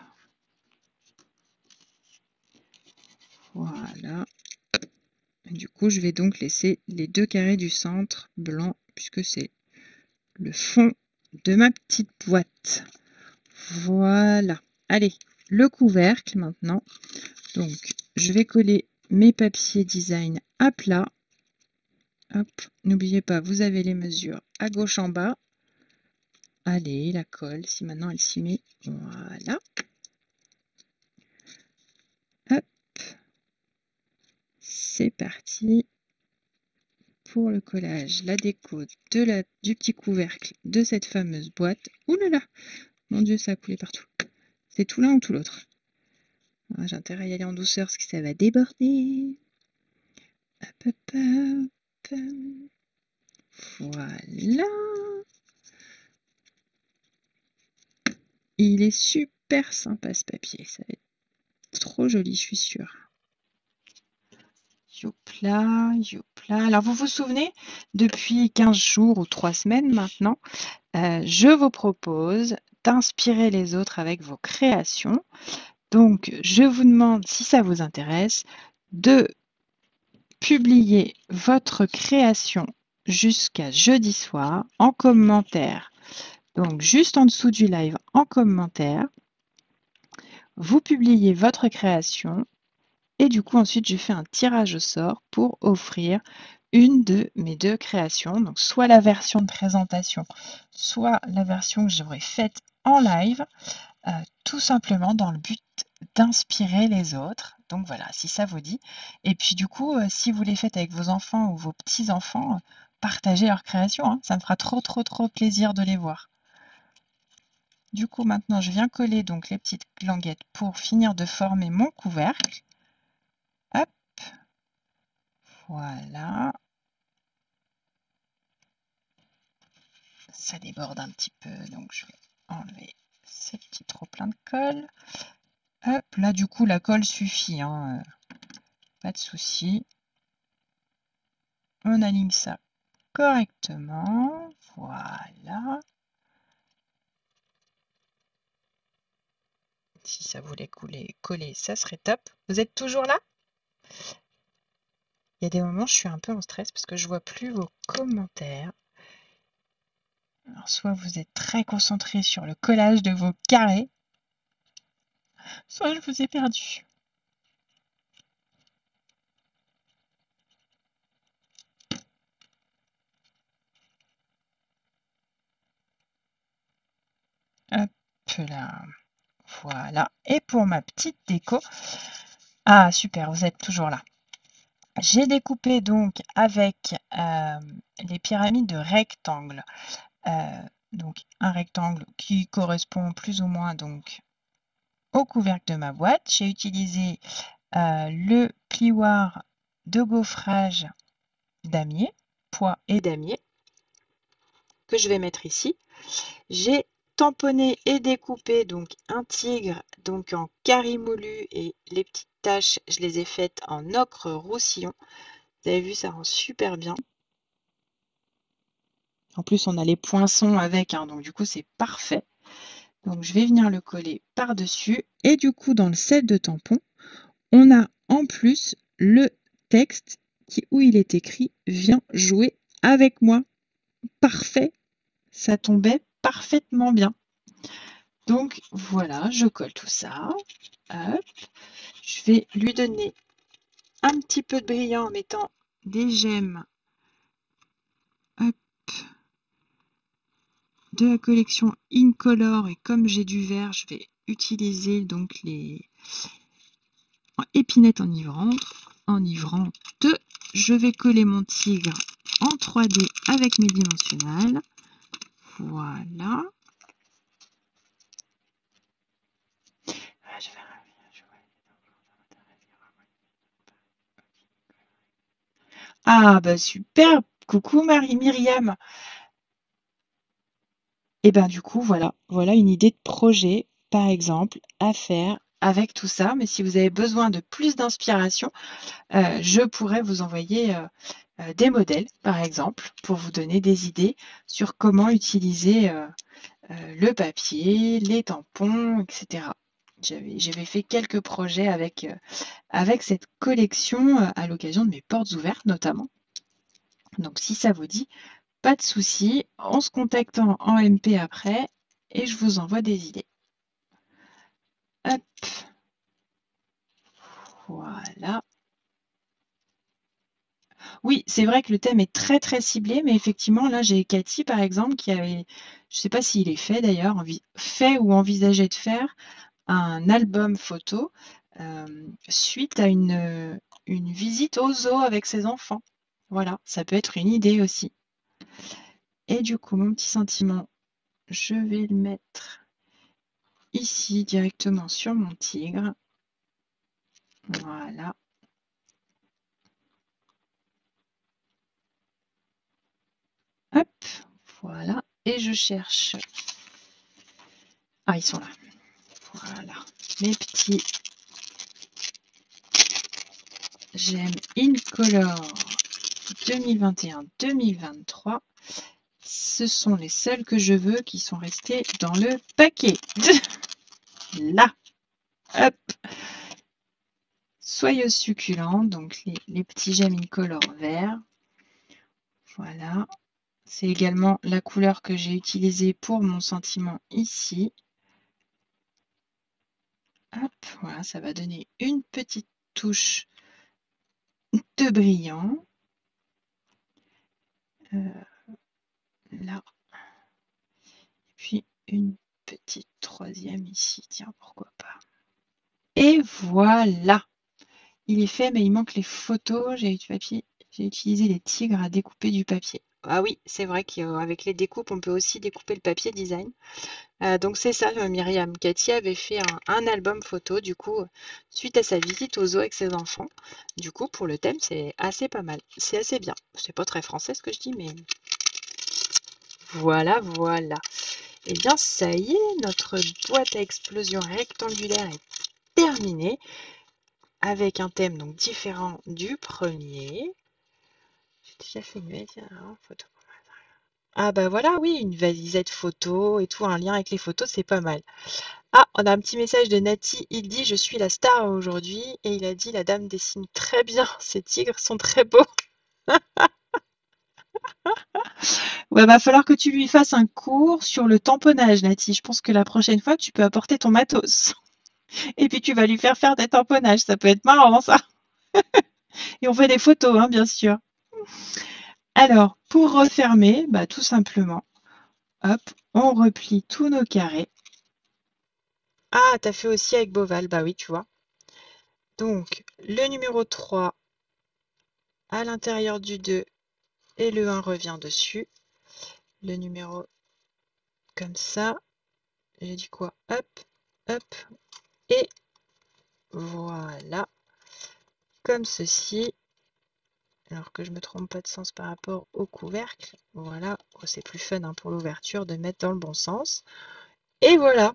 Voilà. Du coup, je vais donc laisser les deux carrés du centre blanc, puisque c'est le fond de ma petite boîte. Voilà. Allez, le couvercle maintenant. Donc, je vais coller mes papiers design à plat. Hop, n'oubliez pas, vous avez les mesures à gauche en bas. Allez, la colle, si maintenant elle s'y met. Voilà. Hop. C'est parti pour le collage, la déco de la, du petit couvercle de cette fameuse boîte. Ouh là là, mon Dieu, ça a coulé partout. C'est tout l'un ou tout l'autre. J'ai intérêt à y aller en douceur parce que ça va déborder. Hop, hop, hop. Voilà. Il est super sympa ce papier. Ça va être trop joli, je suis sûre. Youpla, youpla. Alors, vous vous souvenez, depuis quinze jours ou trois semaines maintenant, euh, je vous propose d'inspirer les autres avec vos créations. Donc, je vous demande, si ça vous intéresse, de publier votre création jusqu'à jeudi soir en commentaire. Donc, juste en dessous du live, en commentaire, vous publiez votre création et du coup, ensuite, je fais un tirage au sort pour offrir une de mes deux créations. Donc, soit la version de présentation, soit la version que j'aurais faite en live, euh, tout simplement dans le but d'inspirer les autres. Donc voilà, si ça vous dit. Et puis du coup, euh, si vous les faites avec vos enfants ou vos petits-enfants, euh, partagez leur création. Hein. Ça me fera trop, trop, trop plaisir de les voir. Du coup, maintenant, je viens coller donc les petites languettes pour finir de former mon couvercle. Hop. Voilà. Ça déborde un petit peu, donc je vais enlever ces petits trop-pleins de colle. Hop, là, du coup, la colle suffit. Hein. Pas de souci. On aligne ça correctement. Voilà. Si ça voulait couler, coller, ça serait top. Vous êtes toujours là? Il y a des moments, je suis un peu en stress parce que je vois plus vos commentaires. Alors, soit vous êtes très concentré sur le collage de vos carrés, soit je vous ai perdu. Hop là. Voilà. Et pour ma petite déco, ah super, vous êtes toujours là. J'ai découpé donc avec euh, les pyramides de rectangle. Euh, donc un rectangle qui correspond plus ou moins donc au couvercle de ma boîte. J'ai utilisé euh, le plioir de gaufrage damier, pois et damier, que je vais mettre ici. J'ai tamponné et découpé donc un tigre donc en carré moulu et les petites taches, je les ai faites en ocre roussillon. Vous avez vu, ça rend super bien. En plus, on a les poinçons avec, hein, donc du coup, c'est parfait. Donc, je vais venir le coller par-dessus. Et du coup, dans le set de tampons, on a en plus le texte qui, où il est écrit « Viens jouer avec moi ». Parfait, ça tombait parfaitement bien. Donc, voilà, je colle tout ça. Hop. Je vais lui donner un petit peu de brillant en mettant des gemmes. Hop. De la collection Incolor, et comme j'ai du vert, je vais utiliser donc les épinettes enivrantes. Enivrantes. Je vais coller mon tigre en trois D avec mes dimensionnels. Voilà. Ah bah super. Coucou Marie Myriam. Et ben du coup, voilà, voilà une idée de projet, par exemple, à faire avec tout ça. Mais si vous avez besoin de plus d'inspiration, euh, je pourrais vous envoyer euh, euh, des modèles, par exemple, pour vous donner des idées sur comment utiliser euh, euh, le papier, les tampons, et cetera. J'avais, j'avais fait quelques projets avec, euh, avec cette collection euh, à l'occasion de mes portes ouvertes notamment. Donc si ça vous dit, Pas de souci, on se contacte en, en M P après et je vous envoie des idées. Hop, voilà. Oui, c'est vrai que le thème est très très ciblé, mais effectivement, là, j'ai Cathy, par exemple, qui avait, je ne sais pas s'il est fait d'ailleurs, fait ou envisageait de faire un album photo euh, suite à une, une visite au zoo avec ses enfants. Voilà, ça peut être une idée aussi. Et du coup, mon petit sentiment, je vais le mettre ici directement sur mon tigre. Voilà. Hop, voilà. Et je cherche. Ah, ils sont là. Voilà. Mes petits J'aime Incolor deux mille vingt et un deux mille vingt-trois. Ce sont les seuls que je veux qui sont restés dans le paquet. Là. Hop. Soyeuse succulente, donc les, les petits gemmes Incolor vert. Voilà. C'est également la couleur que j'ai utilisée pour mon sentiment ici. Hop, voilà, ça va donner une petite touche de brillant. Euh, là. Et puis une petite troisième ici, tiens, pourquoi pas. Et voilà, il est fait, mais il manque les photos. J'ai j'ai utilisé les tigres à découper du papier. Ah oui, c'est vrai qu'avec les découpes, on peut aussi découper le papier design. Euh, donc c'est ça, euh, Myriam. Cathy avait fait un, un album photo, du coup, suite à sa visite au zoo avec ses enfants. Du coup, pour le thème, c'est assez pas mal. C'est assez bien. C'est pas très français ce que je dis, mais voilà, voilà. Et bien, ça y est, notre boîte à explosion rectangulaire est terminée, avec un thème donc différent du premier. J'ai déjà fait une valise photo. Ah bah voilà, oui, une valisette photo et tout, un lien avec les photos, c'est pas mal. Ah, on a un petit message de Nati, il dit je suis la star aujourd'hui et il a dit la dame dessine très bien, ces tigres sont très beaux. Ouais, va falloir que tu lui fasses un cours sur le tamponnage, Nati. Je pense que la prochaine fois, tu peux apporter ton matos. Et puis tu vas lui faire faire des tamponnages, ça peut être marrant ça. Et on fait des photos, hein, bien sûr. Alors, pour refermer, bah, tout simplement, hop, on replie tous nos carrés. Ah, t'as fait aussi avec Boval, bah oui, tu vois. Donc, le numéro trois à l'intérieur du deux et le un revient dessus. Le numéro comme ça. J'ai dit quoi? Hop, hop, et voilà. Comme ceci. Alors que je ne me trompe pas de sens par rapport au couvercle. Voilà, oh, c'est plus fun hein, pour l'ouverture de mettre dans le bon sens. Et voilà,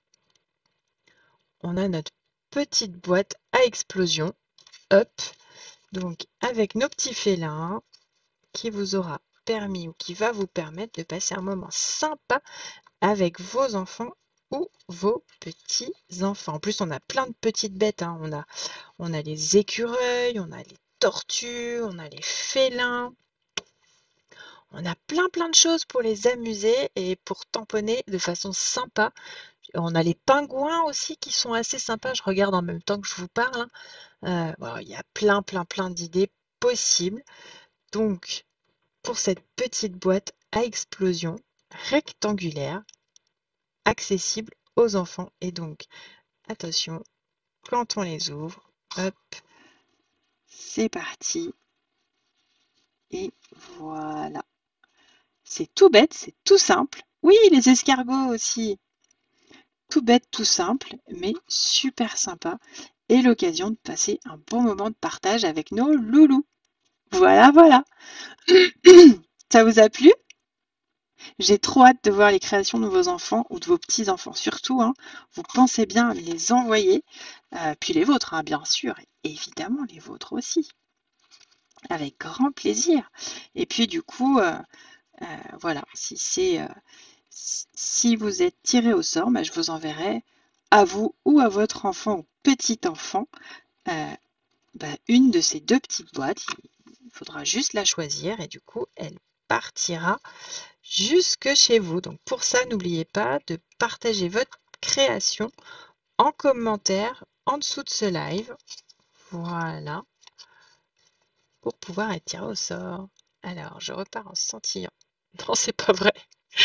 on a notre petite boîte à explosion. Hop, donc avec nos petits félins qui vous aura permis ou qui va vous permettre de passer un moment sympa avec vos enfants ou vos petits-enfants. En plus, on a plein de petites bêtes. Hein. On a, on a les écureuils, on a les tortues, on a les félins. On a plein plein de choses pour les amuser et pour tamponner de façon sympa. On a les pingouins aussi qui sont assez sympas. Je regarde en même temps que je vous parle. Euh, bon, il y a plein plein plein d'idées possibles. Donc, pour cette petite boîte à explosion rectangulaire, accessible aux enfants. Et donc, attention, quand on les ouvre, hop, c'est parti. Et voilà. C'est tout bête, c'est tout simple. Oui, les escargots aussi. Tout bête, tout simple, mais super sympa. Et l'occasion de passer un bon moment de partage avec nos loulous. Voilà, voilà. Ça vous a plu? J'ai trop hâte de voir les créations de vos enfants ou de vos petits-enfants. Surtout, hein, vous pensez bien à les envoyer. Euh, puis les vôtres, hein, bien sûr. Et évidemment, les vôtres aussi. Avec grand plaisir. Et puis, du coup, euh, euh, voilà, si c'est... Euh, si vous êtes tiré au sort, bah, je vous enverrai à vous ou à votre enfant ou petit enfant euh, bah, une de ces deux petites boîtes. Il faudra juste la choisir et du coup, elle partira jusque chez vous. Donc pour ça, n'oubliez pas de partager votre création en commentaire en dessous de ce live. Voilà, pour pouvoir être tiré au sort. Alors, je repars en scintillant. Non, c'est pas vrai.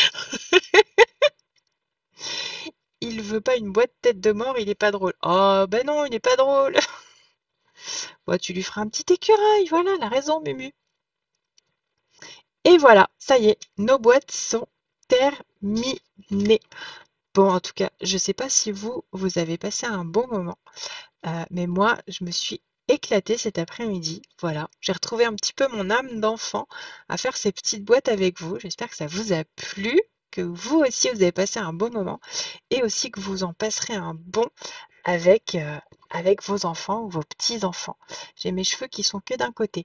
Il veut pas une boîte tête de mort, il est pas drôle. Oh, ben non, il est pas drôle. Bon, tu lui feras un petit écureuil, voilà, la raison, Mumu. Et voilà, ça y est, nos boîtes sont terminées. Bon, en tout cas, je sais pas si vous, vous avez passé un bon moment, euh, mais moi, je me suis éclatée cet après-midi. Voilà, j'ai retrouvé un petit peu mon âme d'enfant à faire ces petites boîtes avec vous. J'espère que ça vous a plu, que vous aussi, vous avez passé un bon moment et aussi que vous en passerez un bon avec, euh, avec vos enfants ou vos petits-enfants. J'ai mes cheveux qui sont que d'un côté.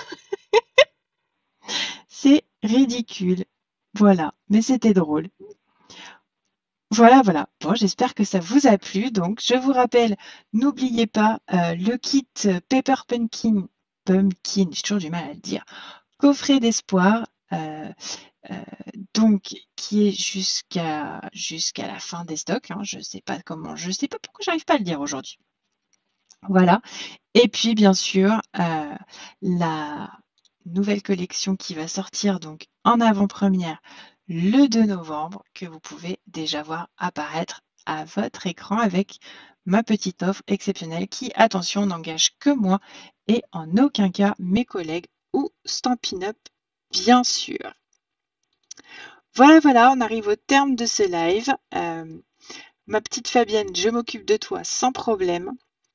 C'est ridicule. Voilà, mais c'était drôle. Voilà, voilà. Bon, j'espère que ça vous a plu. Donc, je vous rappelle, n'oubliez pas euh, le kit Pepper Pumpkin, Pumpkin, j'ai toujours du mal à le dire, coffret d'espoir, euh, euh, donc qui est jusqu'à jusqu'à la fin des stocks. Hein. Je sais pas comment, je sais pas pourquoi j'arrive pas à le dire aujourd'hui. Voilà. Et puis, bien sûr, euh, la nouvelle collection qui va sortir donc en avant-première le deux novembre, que vous pouvez déjà voir apparaître à votre écran avec ma petite offre exceptionnelle qui, attention, n'engage que moi et en aucun cas mes collègues ou Stampin' Up, bien sûr. Voilà, voilà, on arrive au terme de ce live. Euh, ma petite Fabienne, je m'occupe de toi sans problème.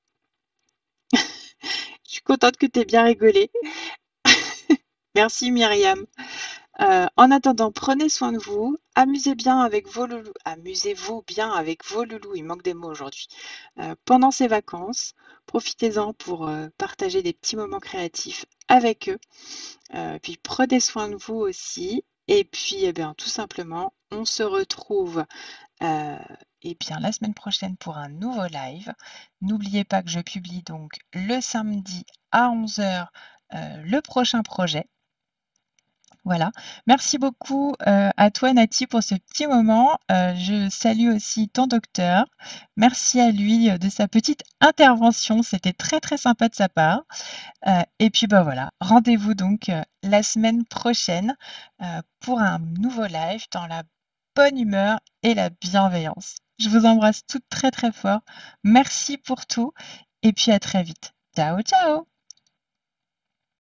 Je suis contente que tu aies bien rigolé. Merci Myriam. Euh, en attendant, prenez soin de vous, amusez bien avec vos loulous, amusez-vous bien avec vos loulous, il manque des mots aujourd'hui. Euh, pendant ces vacances, profitez-en pour euh, partager des petits moments créatifs avec eux. Euh, puis prenez soin de vous aussi. Et puis, eh bien, tout simplement, on se retrouve euh, eh bien, la semaine prochaine pour un nouveau live. N'oubliez pas que je publie donc le samedi à onze heures euh, le prochain projet. Voilà. Merci beaucoup euh, à toi, Nati, pour ce petit moment. Euh, je salue aussi ton docteur. Merci à lui euh, de sa petite intervention. C'était très, très sympa de sa part. Euh, et puis, bah voilà, rendez-vous donc euh, la semaine prochaine euh, pour un nouveau live dans la bonne humeur et la bienveillance. Je vous embrasse toutes très, très fort. Merci pour tout. Et puis, à très vite. Ciao, ciao!